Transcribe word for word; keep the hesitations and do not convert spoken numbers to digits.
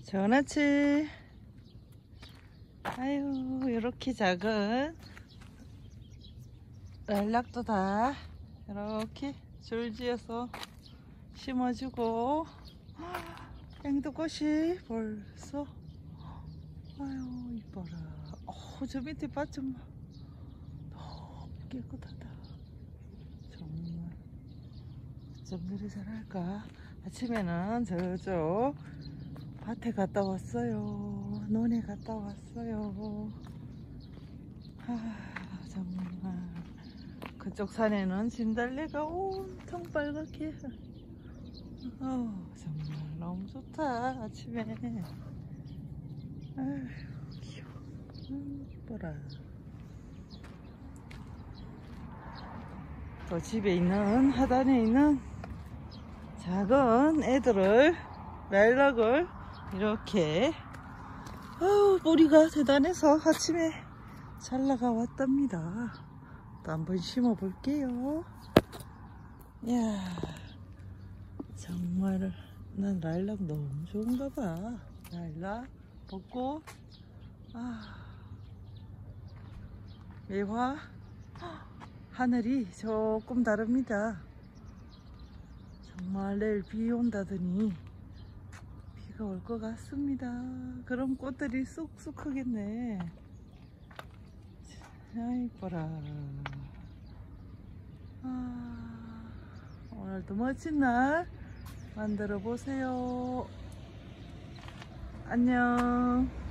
좋은 아침. 아유, 이렇게 작은 랄락도 다 이렇게 줄지어서 심어주고, 앵두꽃이 벌써, 아유 이뻐라. 어, 저 밑에 밭 좀 너무 깨끗하다. 정말 정리를 잘할까. 아침에는 저쪽 밭에 갔다 왔어요. 논에 갔다 왔어요. 아, 정말 그쪽 산에는 진달래가 온통 빨갛게. 어, 정말 너무 좋다. 아침에. 아휴, 귀여워. 음, 이뻐라. 또 집에 있는, 하단에 있는 작은 애들을, 랄락을 이렇게, 아우, 뿌리가 대단해서 아침에 잘 나가 왔답니다. 또 한번 심어 볼게요. 이야, 정말 난 랄락 너무 좋은가 봐. 랄락, 벚꽃, 아, 매화. 하늘이 조금 다릅니다. 정말 내일 비 온다더니 비가 올 것 같습니다. 그럼 꽃들이 쑥쑥 크겠네. 아, 이뻐라. 아, 오늘도 멋진 날 만들어 보세요. 안녕.